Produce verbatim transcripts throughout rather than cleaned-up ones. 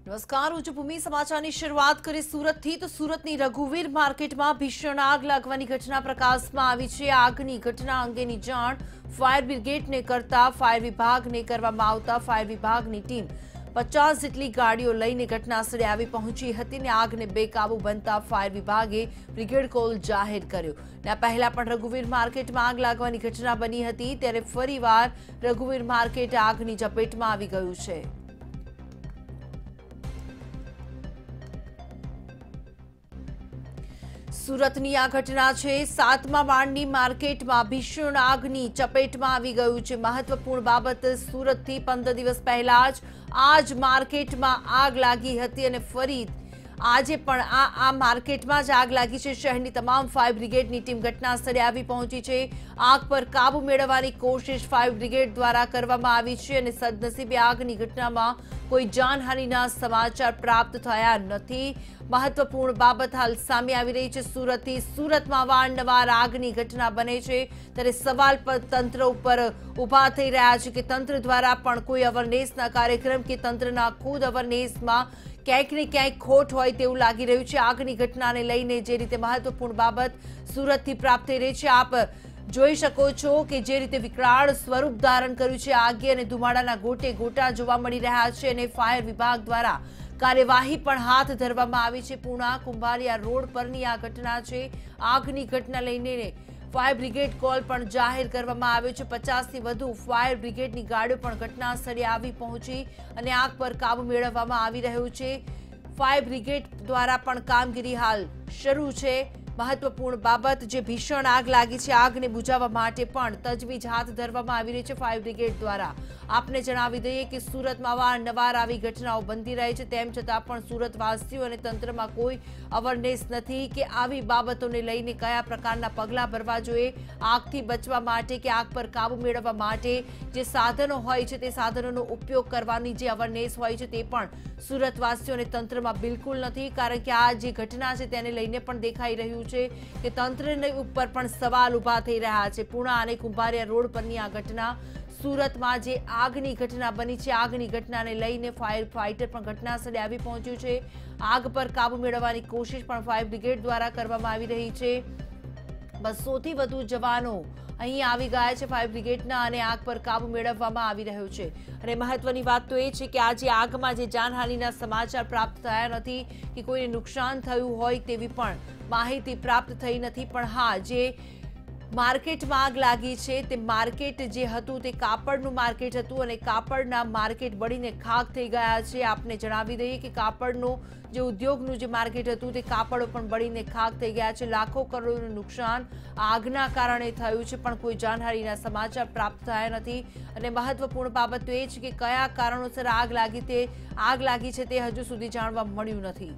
નમસ્કાર, ઉચ્ચભૂમિ સમાચારની શરૂઆત કરી સુરતથી તો સુરતની રઘુવીર માર્કેટમાં ભીષણ આગ લાગવાની ઘટના પ્રકાશમાં આવી છે। આગની ઘટના અંગેની જાણ ફાયર બ્રિગેડને કરતા ફાયર વિભાગને કરવામાં આવતા ફાયર વિભાગની ટીમ પચાસ જેટલી ગાડીઓ લઈને ઘટનાસ્થળે આવી પહોંચી હતી ને આગને બેકાબુ બનતા ફાયર વિભાગે બ્રિગેડ કોલ જાહેર કર્યો। આ પહેલા પણ રઘુવીર માર્કેટમાં આગ લાગવાની ઘટના બની હતી, ત્યારે ફરીવાર રઘુવીર માર્કેટ આગની ઝપેટમાં આવી ગયું છે। સુરતની આ ઘટના છે। સાતમા માળની માર્કેટમાં ભીષણ આગની ચપેટમાં આવી ગયું છે। મહત્વપૂર્ણ બાબત, સુરતથી પંદર દિવસ પહેલા જ આ જ માર્કેટમાં આગ લાગી હતી અને ફરી આજે પણ આ આ માર્કેટમાં જ આગ લાગી છે। શહેરની તમામ ફાયર બ્રિગેડની ટીમ ઘટનાસ્થળે આવી પહોંચી છે। આગ પર કાબુ મેળવવાની કોશિશ ફાયર બ્રિગેડ દ્વારા કરવામાં આવી છે અને સદનસીબે આગની ઘટનામાં કોઈ જાનહાનિના સમાચાર પ્રાપ્ત થયા નથી। મહત્વપૂર્ણ બાબત હાલ સામે આવી રહી છે। સુરતથી સુરતમાં વારંવાર આગની ઘટના બને છે, ત્યારે સવાલ પર તંત્ર ઉપર ઉભા થઈ રહ્યા છે કે તંત્ર દ્વારા પણ કોઈ અવેરનેસના કાર્યક્રમ કે તંત્રના ખુદ અવેરનેસમાં ક્યાંક ને ક્યાંક ખોટ હોય તેવું લાગી રહ્યું છે। આગની ઘટનાને લઈને જે રીતે મહત્વપૂર્ણ બાબત સુરતથી પ્રાપ્ત થઈ રહી છે, આપ જોઈ શકો છો કે જે રીતે વિકરાળ સ્વરૂપ ધારણ કર્યું છે। આગે અને ધુમાડાના ગોટે ગોટા જોવા મળી રહ્યા છે અને ફાયર વિભાગ દ્વારા કાર્યવાહી પણ હાથ ધરવામાં આવી છે। પૂર્ણા કુંભારિયા રોડ પરની આ ઘટના છે। આગની ઘટના લઈને ફાયર બ્રિગેડ કોલ પણ જાહેર કરવામાં આવ્યો છે। પચાસ થી વધુ ફાયર બ્રિગેડની ગાડીઓ પણ ઘટના સ્થળે આવી પહોંચી અને આગ પર કાબુ મેળવવામાં આવી રહ્યું છે। ફાયર બ્રિગેડ દ્વારા પણ કામગીરી હાલ શરૂ છે। મહત્વપૂર્ણ બાબત, જે ભીષણ આગ લાગી છે, આગને બુઝાવવા માટે પણ તજવીજ હાથ ધરવામાં આવી રહી છે ફાયર બ્રિગેડ દ્વારા। આપને જણાવી દઈએ કે સુરતમાં વારંવાર આવી ઘટનાઓ બનતી રહે છે, તેમ છતાં પણ સુરતવાસીઓ અને તંત્રમાં કોઈ અવેરનેસ નથી કે આવી બાબતોને લઈને કયા પ્રકારના પગલાં ભરવા જોઈએ। આગથી બચવા માટે કે આગ પર કાબુ મેળવવા માટે જે સાધનો હોય છે તે સાધનોનો ઉપયોગ કરવાની જે અવેરનેસ હોય છે તે પણ સુરતવાસીઓ અને તંત્રમાં બિલકુલ નથી, કારણ કે આ જે ઘટના છે તેને લઈને પણ દેખાઈ રહ્યું છે કે તંત્રની ઉપર પણ સવાલ ઉભા થઈ રહ્યા છે। પૂર્ણા અને કુંભારિયા રોડ પરની આ ઘટના સુરતમાં જે આગની ઘટના બની છે, આગની ઘટનાને લઈને ફાયર ફાઇટર પણ ઘટનાસ્થળે આવી પહોંચ્યું છે। આગ પર કાબુ મેળવવાની કોશિશ પણ ફાયર બ્રિગેડ દ્વારા કરવામાં આવી રહી છે। બસો થી વધુ જવાનો અહીં આવી ગયા છે ફાયર બ્રિગેડના અને આગ પર કાબુ મેળવવામાં આવી રહ્યો છે। અને મહત્વની વાત તો એ છે કે આજે આગમાં જે જાનહાનિના સમાચાર પ્રાપ્ત થયા નથી કે કોઈને નુકસાન થયું હોય તેવી પણ માહિતી પ્રાપ્ત થઈ નથી। પણ હા, જે માર્કેટમાં આગ લાગી છે તે માર્કેટ જે હતું તે કાપડનું માર્કેટ હતું અને કાપડના માર્કેટ બળીને ખાખ થઈ ગયા છે। આપને જણાવી દઈએ કે કાપડનો જે ઉદ્યોગનું જે માર્કેટ હતું તે કાપડો પણ બળીને ખાખ થઈ ગયા છે। લાખો કરોડનું નુકસાન આગના કારણે થયું છે, પણ કોઈ જાનહાનિના સમાચાર પ્રાપ્ત થયા નથી। અને મહત્વપૂર્ણ બાબત તો એ છે કે કયા કારણોસર આગ લાગી તે આગ લાગી છે તે હજુ સુધી જાણવા મળ્યું નથી।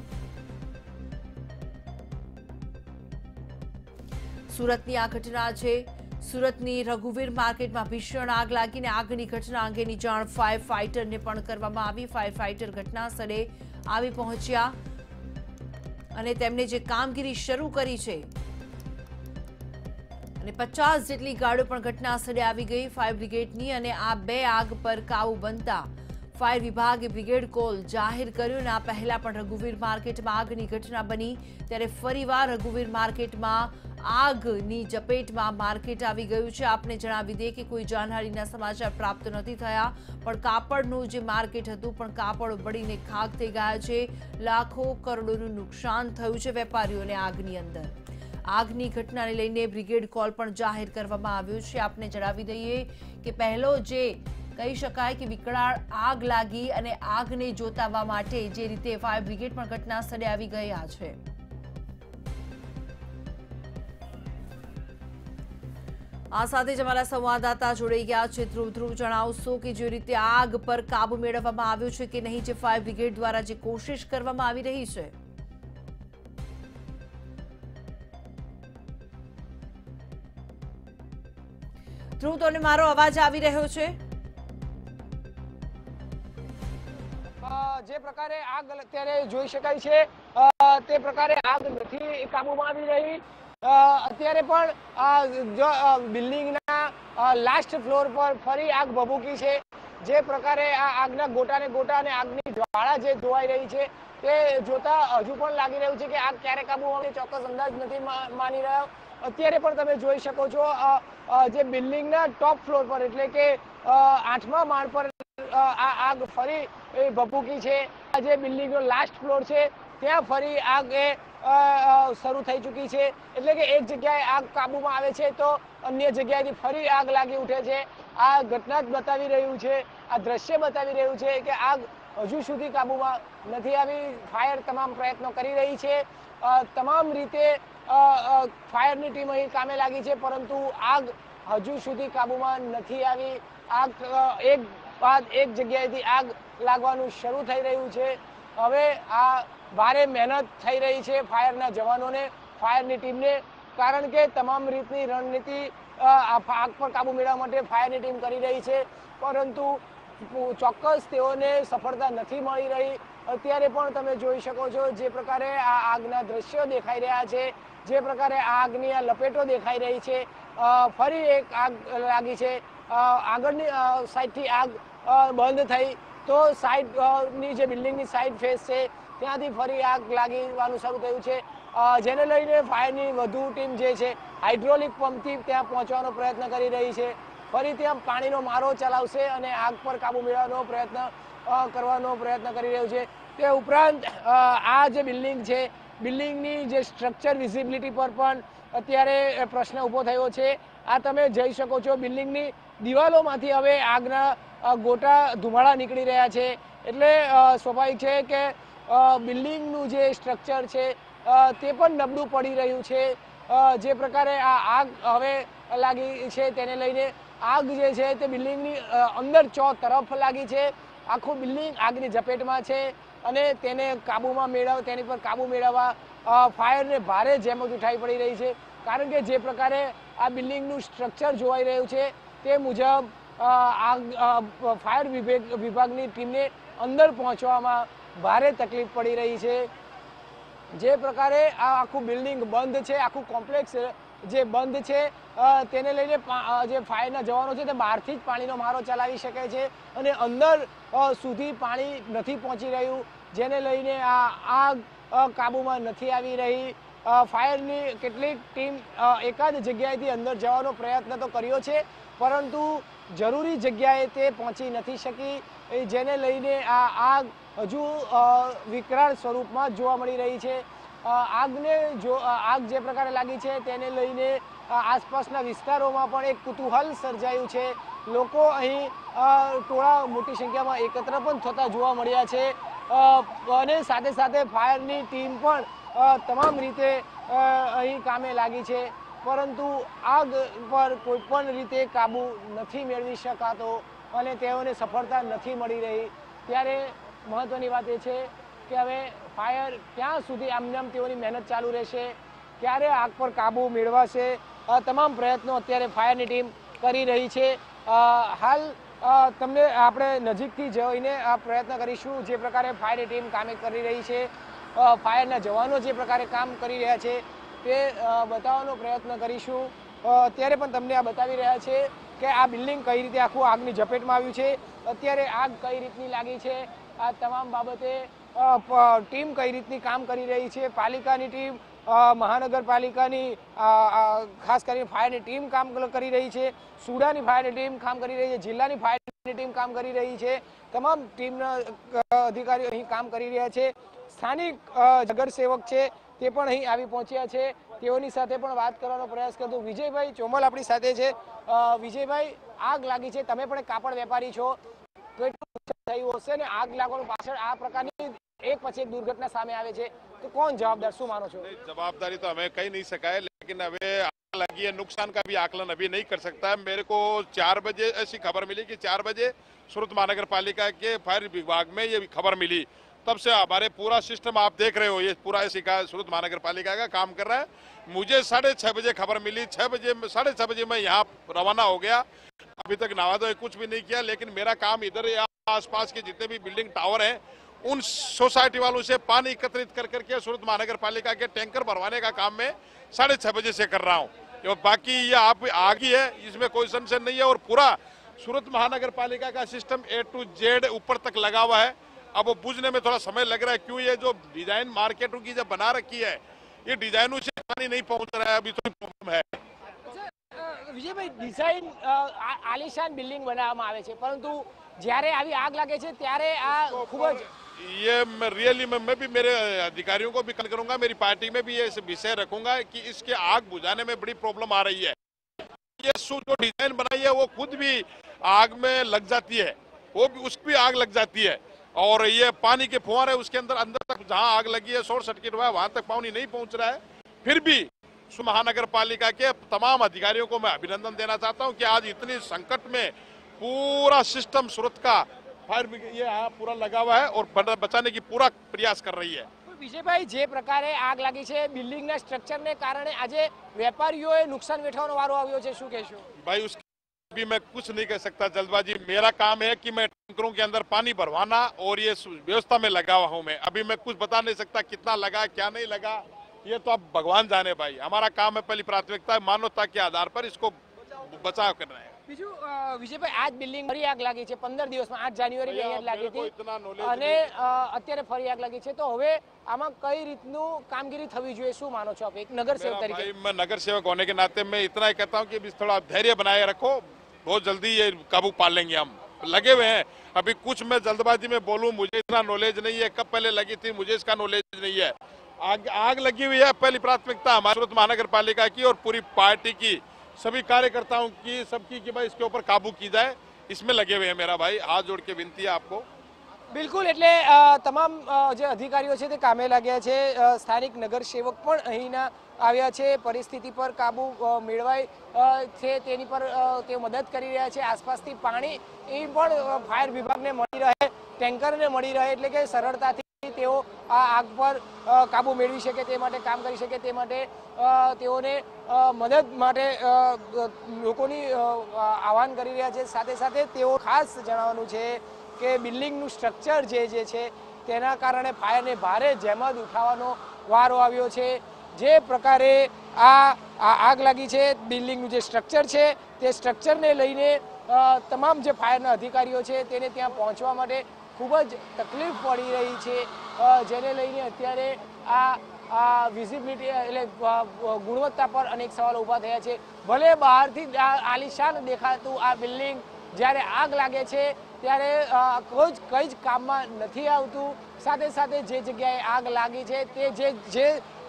સુરતની આ ઘટના છે। સુરતની રઘુવીર માર્કેટમાં ભીષણ આગ લાગીને આગની ઘટના અંગેની જાણ ફાયર ફાઇટરને પણ કરવામાં આવી। ફાયર ફાઇટર ઘટના સ્થળે આવી પહોંચ્યા અને તેમણે જે કામગીરી શરૂ કરી છે અને પચાસ જેટલી ગાડીઓ પણ ઘટના સ્થળે આવી ગઈ ફાયર બ્રિગેડની અને આ બે આગ પર કાબુ બનતા ફાયર વિભાગે બ્રિગેડ કોલ જાહેર કર્યો। અને આ પહેલા પણ રઘુવીર માર્કેટમાં આગની ઘટના બની, ત્યારે ફરીવાર રઘુવીર માર્કેટમાં આગની ઝપેટમાં માર્કેટ આવી ગયું છે। આપને જણાવી દઈએ કે કોઈ જાનહાનિના સમાચાર પ્રાપ્ત નથી થયા, પણ કાપડનું જે માર્કેટ હતું પણ કાપડ બળીને ખાખ થઈ ગયા છે। લાખો કરોડોનું નુકસાન થયું છે વેપારીઓને આગની અંદર। આગની ઘટનાને લઈને બ્રિગેડ કોલ પણ જાહેર કરવામાં આવ્યો છે। આપને જણાવી દઈએ કે પહેલો જે કહી શકાય કે વિકરાળ આગ લાગી અને આગને જોતાવા માટે જે રીતે ફાયર બ્રિગેડ પણ ઘટના સ્થળે આવી ગયા છે। આ સાથે જ અમારા સંવાદદાતા જોડાઈ ગયા છે। ધ્રુવ ધ્રુવ જણાવશો કે જે રીતે આગ પર કાબુ મેળવવામાં આવ્યો છે કે નહીં, જે ફાયર બ્રિગેડ દ્વારા જે કોશિશ કરવામાં આવી રહી છે। ધ્રુવ, તને મારો અવાજ આવી રહ્યો છે? જે પ્રકારે આગ અત્યારે જોઈ શકાય છે તે પ્રકારે આગ નથી કાબુમાં આવી રહી। અત્યારે પણ બિલ્ડિંગના લાસ્ટ ફ્લોર પર ફરી આગ ભભૂકી છે। જે પ્રકારે આ આગના ગોટાને ગોટા અને આગની જ્વાળા જે જોવાઈ રહી છે તે જોતા હજુ પણ લાગી રહ્યું છે કે આગ ક્યારે કાબુમાં આવે ચોક્કસ અંદાજ નથી માની રહ્યો। અત્યારે પણ તમે જોઈ શકો છો જે બિલ્ડિંગના ટોપ ફ્લોર પર એટલે કે આઠમા માળ પર આ આગ ફરી ભભૂકી છે। આ જે બિલ્ડિંગનો લાસ્ટ ફ્લોર છે ત્યાં ફરી આગ એ શરૂ થઈ ચૂકી છે, એટલે કે એક જગ્યાએ આગ કાબુમાં આવે છે તો અન્ય જગ્યાએથી ફરી આગ લાગી ઉઠે છે। આ ઘટના જ બતાવી રહ્યું છે, આ દ્રશ્ય બતાવી રહ્યું છે કે આગ હજુ સુધી કાબુમાં નથી આવી। ફાયર તમામ પ્રયત્નો કરી રહી છે, તમામ રીતે ફાયરની ટીમ અહીં કામે લાગી છે, પરંતુ આગ હજુ સુધી કાબુમાં નથી આવી। આગ એક બાદ એક જગ્યાએથી આગ લાગવાનું શરૂ થઈ રહ્યું છે। હવે આ ભારે મહેનત થઈ રહી છે ફાયરના જવાનોને, ફાયરની ટીમને, કારણ કે તમામ રીતની રણનીતિ આગ પર કાબુ મેળવવા માટે ફાયરની ટીમ કરી રહી છે, પરંતુ ચોક્કસ તેઓને સફળતા નથી મળી રહી। અત્યારે પણ તમે જોઈ શકો છો જે પ્રકારે આ આગના દ્રશ્યો દેખાઈ રહ્યા છે, જે પ્રકારે આગની આ લપેટો દેખાઈ રહી છે, ફરી એક આગ લાગી છે। આગળની સાઈડથી આગ બંધ થઈ તો સાઈડની જે બિલ્ડિંગની સાઈડ ફેસ છે ત્યાંથી ફરી આગ લાગવાનું શરૂ થયું છે, જેને લઈને ફાયરની વધુ ટીમ જે છે હાઇડ્રોલિક પંપથી ત્યાં પહોંચવાનો પ્રયત્ન કરી રહી છે। ફરી ત્યાં પાણીનો મારો ચલાવશે અને આગ પર કાબુ મેળવવાનો પ્રયત્ન કરવાનો પ્રયત્ન કરી રહ્યું છે। તે ઉપરાંત આ જે બિલ્ડિંગ છે, બિલ્ડિંગની જે સ્ટ્રક્ચર વિઝિબિલિટી પર પણ અત્યારે પ્રશ્ન ઊભો થયો છે। આ તમે જોઈ શકો છો બિલ્ડિંગની દિવાલોમાંથી હવે આગના ગોટા ધુમાડા નીકળી રહ્યા છે, એટલે સ્વાભાવિક છે કે બિલ્ડિંગનું જે સ્ટ્રક્ચર છે તે પણ નબળું પડી રહ્યું છે। જે પ્રકારે આ આગ હવે લાગી છે તેને લઈને આગ જે છે તે બિલ્ડિંગની અંદર ચો તરફ લાગી છે, આખું બિલ્ડિંગ આગની ઝપેટમાં છે અને તેને કાબુમાં મેળવ તેની પર કાબુ મેળવવા ફાયરને ભારે જહેમત ઉઠાવી પડી રહી છે, કારણ કે જે પ્રકારે આ બિલ્ડિંગનું સ્ટ્રક્ચર જોવાઈ રહ્યું છે તે મુજબ આગ ફાયર વિભાગ વિભાગની ટીમને અંદર પહોંચવામાં ભારે તકલીફ પડી રહી છે। જે પ્રકારે આ આખું બિલ્ડિંગ બંધ છે, આખું કોમ્પ્લેક્સ જે બંધ છે તેને લઈને જે ફાયરના જવાનો છે તે બહારથી જ પાણીનો મારો ચલાવી શકે છે અને અંદર સુધી પાણી નથી પહોંચી રહ્યું, જેને લઈને આ આગ કાબુમાં નથી આવી રહી। ફાયરની કેટલીક ટીમ એકાદ જગ્યાએથી અંદર જવાનો પ્રયત્ન તો કર્યો છે, પરંતુ જરૂરી જગ્યાએ તે પહોંચી નથી શકી, જેને લઈને આ આગ હજુ વિકરાળ સ્વરૂપમાં જોવા મળી રહી છે। આગને જો આગ જે પ્રકારે લાગી છે તેને લઈને આસપાસના વિસ્તારોમાં પણ એક કુતૂહલ સર્જાયું છે। લોકો અહીં ટોળા મોટી સંખ્યામાં એકત્ર પણ થતા જોવા મળ્યા છે અને સાથે સાથે ફાયરની ટીમ પણ તમામ રીતે અહીં કામે લાગી છે, પરંતુ આગ પર કોઈ પણ રીતે કાબુ નથી મેળવી શકાતો અને તેઓને સફળતા નથી મળી રહી। ત્યારે મહત્વની વાત એ છે કે હવે ફાયર ક્યાં સુધી આમનામ તેઓની મહેનત ચાલુ રહેશે, ક્યારે આગ પર કાબુ મેળવાશે, તમામ પ્રયત્નો અત્યારે ફાયરની ટીમ કરી રહી છે। હાલ તમને આપણે નજીકથી જોઈને આ પ્રયત્ન કરીશું જે પ્રકારે ફાયરની ટીમ કામે કરી રહી છે, ફાયરના જવાનો જે પ્રકારે કામ કરી રહ્યા છે તે બતાવવાનો પ્રયત્ન કરીશું। અત્યારે પણ તમને આ બતાવી રહ્યા છે કે આ બિલ્ડિંગ કઈ રીતે આખું આગની ઝપેટમાં આવ્યું છે, અત્યારે આગ કઈ રીતની લાગી છે, આ તમામ બાબતે ટીમ કઈ રીતની કામ કરી રહી છે। પાલિકાની ટીમ, મહાનગરપાલિકાની ખાસ કરીને ફાયરની ટીમ કામ કરી રહી છે, સુડાની ફાયરની ટીમ કામ કરી રહી છે, જિલ્લાની ફાયરની ટીમ કામ કરી રહી છે, તમામ ટીમના અધિકારીઓ અહીં કામ કરી રહ્યા છે। સ્થાનિક નગરસેવક છે તે પણ અહીં આવી પહોંચ્યા છે, તેઓની સાથે પણ વાત કરવાનો પ્રયાસ કરતો વિજયભાઈ ચોમલ આપણી સાથે છે। વિજયભાઈ, આગ લાગી છે, તમે પણ કાપડ વેપારી છો, કેટલું થયું હશે ને આગ લાગવાનું પાછળ આ પ્રકારની एक પછી एक दुर्घटना सामने आवे छे तो कौन जवाबदार, शू मानो छो? जवाबदारी तो हमें कहीं नहीं सका है, लेकिन अभी आग लगी है, नुकसान का भी आकलन अभी नहीं कर सकता है। मेरे को चार बजे ऐसी खबर मिली कि चार बजे सूरत महानगर पालिका के फायर विभाग में ये खबर मिली, तब से हमारे पूरा सिस्टम आप देख रहे हो, ये पूरा ऐसी का सूरत महानगर पालिका का काम कर रहा है। मुझे साढ़े छह बजे खबर मिली, छह बजे साढ़े छह बजे मैं यहाँ रवाना हो गया, अभी तक नहा धोए कुछ भी नहीं किया, लेकिन मेरा काम इधर आसपास के जितने भी बिल्डिंग टावर हैं उन सोसाइटी वालों से पानी एकत्रित कर करके सूरत महानगर पालिका के टैंकर भरवाने का काम मैं साढ़े छह बजे से कर रहा हूँ। और बाकी ये आप आगे है, इसमें कोई संशय नहीं है, और पूरा सूरत महानगर पालिका का सिस्टम ए टू जेड ऊपर तक लगा हुआ है। अब वो बुझने में थोड़ा समय लग रहा है। क्यों? ये जो डिजाइन मार्केटों की जब बना रखी है, ये डिजाइनों से पानी नहीं पहुंच रहा है, अभी तो प्रॉब्लम है। વિજયભાઈ, ડિઝાઇન આલિશાન બિલ્ડિંગ બનાવવામાં આવે છે, પરંતુ જ્યારે આવી આગ લાગે છે ત્યારે આ ખૂબ જ ये मैं रियली मैं, मैं भी मेरे अधिकारियों को भी कल करूंगा, मेरी पार्टी में भी ये विषय रखूंगा कि इसके आग बुझाने में बड़ी प्रॉब्लम आ रही है। ये जो डिजाइन बनाई है वो खुद भी आग में लग जाती है, वो भी उसकी भी आग लग जाती है। और ये पानी के फुहारे उसके अंदर अंदर तक जहां आग लगी है, शॉर्ट सर्किट हुआ है, वहां तक पानी नहीं पहुंच रहा है। फिर भी महानगर पालिका के तमाम अधिकारियों को मैं अभिनंदन देना चाहता हूं कि आज इतनी संकट में पूरा सिस्टम सूरत का फायर ब्रिगेड ये यहाँ पूरा लगा हुआ है और बचाने की पूरा प्रयास कर रही है। વિજયભાઈ, જે પ્રકારે આગ લાગી છે બિલ્ડિંગના સ્ટ્રક્ચરને કારણે આજે વેપારીઓએ નુકસાન વેઠવાનો વારો આવ્યો છે, શું કહેશો? भाई उसकी भी मैं कुछ नहीं कह सकता जल्दबाजी। मेरा काम है कि मैं टैंकरों के अंदर पानी भरवाना और ये व्यवस्था में लगा हुआ हूँ मैं। अभी मैं कुछ बता नहीं सकता कितना लगा क्या नहीं लगा, ये तो अब भगवान जाने। भाई हमारा काम है, पहली प्राथमिकता है मानवता के आधार पर इसको बचाव करना है। બીજું વિજયભાઈ, આજ બિલ્ડિંગ ફરી આગ લાગી છે પંદર દિવસમાં, આઠ જાન્યુઆરી આગ લાગી હતી અને અત્યારે ફરી આગ લાગી છે, તો હવે આમાં કઈ રીતનું કામગીરી થવી જોઈએ, શું માનો છો આપ એક નગર સેવક તરીકે? भाई मैं नगर सेवक होने के नाते मैं इतना ही कहता हूँ कि थोड़ा धैर्य बनाए रखो, बहुत जल्दी ये काबू पा लेंगे। हम लगे हुए हैं। अभी कुछ मैं जल्दबाजी में बोलूं, मुझे इतना नॉलेज नहीं है, कब पहले लगी थी मुझे इसका नॉलेज नहीं है। आग आग लगी हुई है, पहली प्राथमिकता हमारी सूरत महानगर पालिका की और पूरी पार्टी की, सभी कार्यकर्ताओं की, सबकी कि भाई इसके ऊपर काबू की जाए, इसमें लगे हुए हैं। मेरा भाई हाथ जोड़ के विनती है आपको। બિલકુલ, એટલે તમામ જે અધિકારીઓ છે તે કામે લાગ્યા છે, સ્થાનિક નગર સેવક પણ અહીંના આવ્યા છે, પરિસ્થિતિ પર કાબુ મેળવાય છે તેની પર તેઓ મદદ કરી રહ્યા છે। આસપાસથી પાણી એ પણ ફાયર વિભાગને મળી રહે, ટેન્કરને મળી રહે, એટલે કે સરળતાથી તેઓ આ આગ પર કાબુ મેળવી શકે તે માટે કામ કરી શકે તે માટે તેઓને મદદ માટે લોકોની આહ્વાન કરી રહ્યા છે। સાથે સાથે તેઓ ખાસ જણાવવાનું છે કે બિલ્ડિંગનું સ્ટ્રક્ચર જે જે છે તેના કારણે ફાયરને ભારે જહેમત ઉઠાવવાનો વારો આવ્યો છે। જે પ્રકારે આ આગ લાગી છે, બિલ્ડિંગનું જે સ્ટ્રક્ચર છે તે સ્ટ્રક્ચરને લઈને તમામ જે ફાયરના અધિકારીઓ છે તેને ત્યાં પહોંચવા માટે ખૂબ જ તકલીફ પડી રહી છે, જેને લઈને અત્યારે આ આ વિઝિબિલિટી એટલે ગુણવત્તા પર અનેક સવાલો ઊભા થયા છે। ભલે બહારથી આલિશાન દેખાતું આ બિલ્ડિંગ જ્યારે આગ લાગે છે ત્યારે કોઈ જ કઈ જ કામમાં નથી આવતું। સાથે સાથે જે જગ્યાએ આગ લાગી છે તે જે જે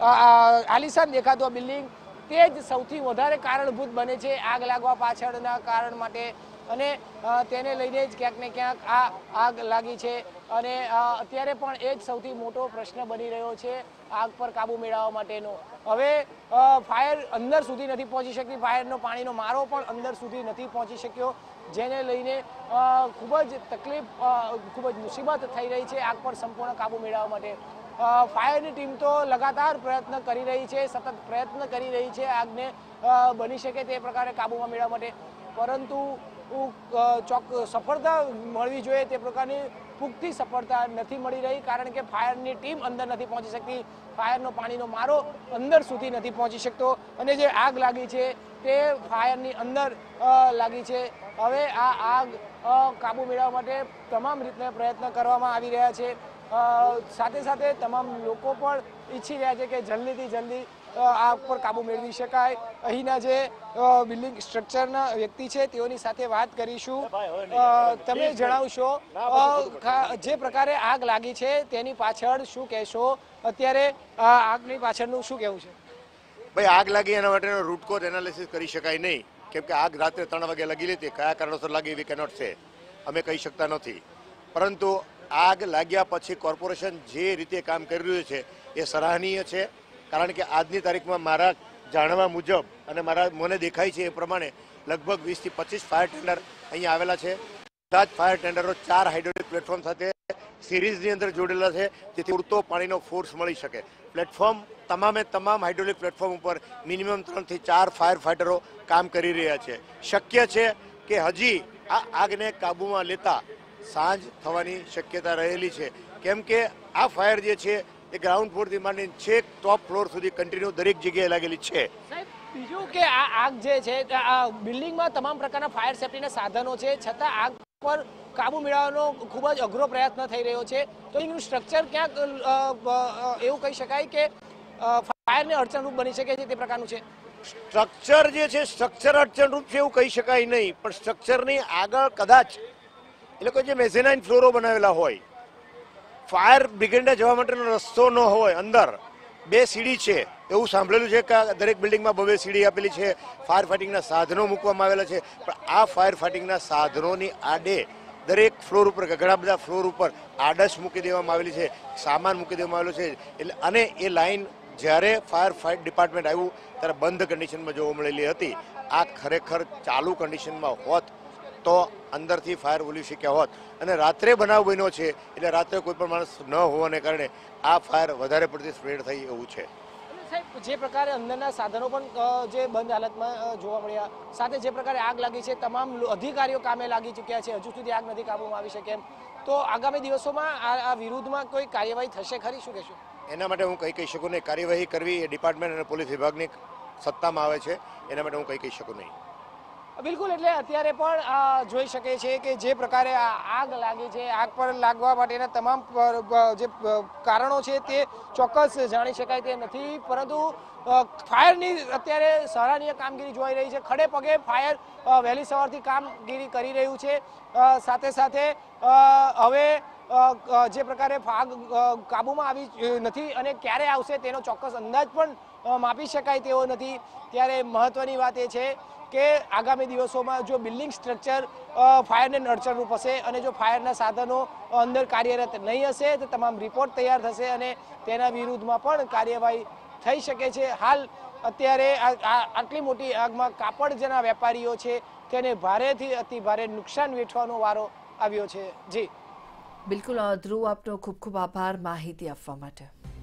આલિશાન દેખાતું આ બિલ્ડિંગ તે જ સૌથી વધારે કારણભૂત બને છે આગ લાગવા પાછળના કારણ માટે, અને તેને લઈને જ ક્યાંક ને ક્યાંક આ આગ લાગી છે। અને અત્યારે પણ એ જ સૌથી મોટો પ્રશ્ન બની રહ્યો છે આગ પર કાબુ મેળવવા માટેનો। હવે ફાયર અંદર સુધી નથી પહોંચી શકતી, ફાયરનો પાણીનો મારો પણ અંદર સુધી નથી પહોંચી શક્યો, જેને લઈને ખૂબ જ તકલીફ, ખૂબ જ મુસીબત થઈ રહી છે આગ પર સંપૂર્ણ કાબુ મેળવવા માટે। ફાયરની ટીમ તો લગાતાર પ્રયત્ન કરી રહી છે, સતત પ્રયત્ન કરી રહી છે આગને બની શકે તે પ્રકારે કાબૂમાં મેળવવા માટે, પરંતુ ચોક સફળતા મળવી જોઈએ તે પ્રકારની પૂરતી સફળતા નથી મળી રહી, કારણ કે ફાયરની ટીમ અંદર નથી પહોંચી શકતી, ફાયરનો પાણીનો મારો અંદર સુધી નથી પહોંચી શકતો, અને જે આગ લાગી છે તે ફાયરની અંદર લાગી છે। હવે આ આગ કાબુ મેળવવા માટે તમામ રીતના પ્રયત્ન કરવામાં આવી રહ્યા છે। સાથે સાથે તમામ લોકો પણ ઈચ્છી રહ્યા છે કે જલ્દીથી જલ્દી આગ પર કાબુ મેળવી શકાય। અહીંના જે બિલ્ડિંગ સ્ટ્રક્ચરના વ્યક્તિ છે તેઓની સાથે વાત કરીશું। તમે જણાવશો જે પ્રકારે આગ લાગી છે તેની પાછળ શું કહેશો? અત્યારે આગની પાછળનું શું કહેવું છે? ભાઈ આગ લાગી એના માટેનો રૂટ કોઝ એનાલિસિસ કરી શકાય નહીં, કેમ કે આગ રાત્રે ત્રણ વાગે લાગી હતી, કયા કારણોસર લાગી વી કેનોટ સે, અમે કહી શકતા નથી। પરંતુ આગ લાગ્યા પછી કોર્પોરેશન જે રીતે કામ કરી રહ્યું છે એ સરાહનીય છે, કારણ કે આજની તારીખમાં મારા જાણવા મુજબ અને મારા મને દેખાય છે એ પ્રમાણે લગભગ વીસથી પચીસ ફાયર ટેન્ડર અહીંયા આવેલા છે। બધા જ ફાયર ટેન્ડરો ચાર હાઇડ્રોલિક પ્લેટફોર્મ સાથે સિરીઝની અંદર જોડેલા છે, જેથી પૂરતો પાણીનો ફોર્સ મળી શકે। પ્લેટફોર્મ તમામે તમામ હાઇડ્રોલિક પ્લેટફોર્મ ઉપર મિનિમમ ત્રણથી ચાર ફાયર ફાઇટરો કામ કરી રહ્યા છે। શક્ય છે કે હજી આ આગને કાબૂમાં લેતા સાંજ થવાની શક્યતા રહેલી છે, કેમ કે આ ફાયર જે છે એ ગ્રાઉન્ડ ફ્લોરથી માંડીને છેક ટોપ ફ્લોર સુધી કન્ટિન્યુ દરેક જગ્યાએ લાગેલી છે। બીજું કે આ આગ જે છે બિલ્ડિંગમાં તમામ પ્રકારના ફાયર સેફ્ટીના સાધનો છે, છતાં આગ પર કાબુ મેળવવાનો ખૂબ જ અઘરો પ્રયત્ન થઈ રહ્યો છે. તો એનું સ્ટ્રક્ચર ક્યાંક એવું કહી શકાય કે ફાયરને અડચણરૂપ બની શકે છે તે પ્રકારનું છે. સ્ટ્રક્ચર જે છે સ્ટ્રક્ચર અડચણરૂપ છે એવું કહી શકાય નહીં, પણ સ્ટ્રક્ચરની આગળ કદાચ એ લોકો જે મેઝેનાઇન ફ્લોરો બનાવેલા હોય, ફાયર બ્રિગેડને જવા માટેનો રસ્તો ન હોય, અંદર બે સીડી છે એવું સાંભળેલું છે કે દરેક બિલ્ડિંગમાં બબે સીડી આપેલી છે, ફાયર ફાઇટિંગના સાધનો મૂકવામાં આવેલા છે, પણ આ ફાયર ફાઇટિંગના સાધનોની આડે દરેક ફ્લોર ઉપર ઘણા બધા ફ્લોર ઉપર આડસ મૂકી દેવામાં આવેલી છે, સામાન મૂકી દેવામાં આવેલો છે. એટલે અને એ લાઈન જ્યારે ફાયર ફાઇટ ડિપાર્ટમેન્ટ આવ્યું ત્યારે બંધ કન્ડિશનમાં જોવા મળેલી હતી. આ ખરેખર ચાલુ કન્ડિશનમાં હોત તો અંદરથી ફાયર ઓલી શક્યા હોત. અને રાત્રે બનાવ બન્યો છે એટલે રાત્રે કોઈ પણ માણસ ન હોવાને કારણે આ ફાયર વધારે પડતી સ્પ્રેડ થઈ એવું છે. સાહેબ, જે પ્રકારે અંદરના સાધનો પણ જે બંધ હાલતમાં જોવા મળ્યા, સાથે જે પ્રકારે આગ લાગી છે, તમામ અધિકારીઓ કામે લાગી ચૂક્યા છે, હજુ સુધી આગ નથી કાબૂમાં આવી શકે એમ, તો આગામી દિવસોમાં આ વિરુદ્ધમાં કોઈ કાર્યવાહી થશે ખરી, શું કહેશો? એના માટે હું કંઈ કહી શકું નહીં. કાર્યવાહી કરવી એ ડિપાર્ટમેન્ટ અને પોલીસ વિભાગની સત્તામાં આવે છે, એના માટે હું કંઈ કહી શકું નહીં. બિલકુલ, એટલે અત્યારે પણ જોઈ શકે છે કે જે પ્રકારે આગ લાગી છે, આગ પર લાગવા માટેના તમામ જે કારણો છે તે ચોક્કસ જાણી શકાય તે નથી, પરંતુ ફાયરની અત્યારે સરાહનીય કામગીરી જોઈ રહી છે. ખડે પગે ફાયર વહેલી સવારથી કામગીરી કરી રહ્યું છે. સાથે સાથે હવે જે પ્રકારે આગ કાબૂમાં આવી નથી અને ક્યારે આવશે તેનો ચોક્કસ અંદાજ પણ માપી શકાય તેવો નથી. ત્યારે મહત્વની વાત એ છે કે આગામી દિવસોમાં જો બિલ્ડિંગ સ્ટ્રક્ચર ફાયરને અડચણરૂપ હશે અને જો ફાયરના સાધનો અંદર કાર્યરત નહીં હશે તો તમામ રિપોર્ટ તૈયાર થશે અને તેના વિરુદ્ધમાં પણ કાર્યવાહી થઈ શકે છે. હાલ અત્યારે આટલી મોટી આગમાં કાપડ જેના વેપારીઓ છે તેને ભારેથી અતિ ભારે નુકસાન વેઠવાનો વારો આવ્યો છે. જી બિલકુલ ધ્રુવ, આપનો ખૂબ ખૂબ આભાર માહિતી આપવા માટે.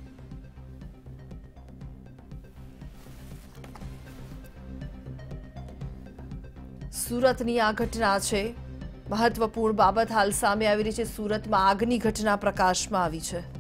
સુરતની આ ઘટના છે, મહત્વપૂર્ણ બાબત હાલ સામે આવી રહી છે. સુરતમાં આગની ઘટના પ્રકાશમાં આવી છે.